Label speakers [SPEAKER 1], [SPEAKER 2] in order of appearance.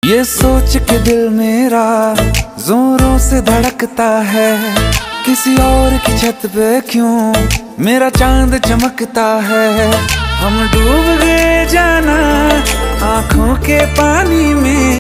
[SPEAKER 1] ये सोच के दिल मेरा जोरों से धड़कता है, किसी और की छत पे क्यों मेरा चांद चमकता है। हम डूब गए जाना आँखों के पानी में।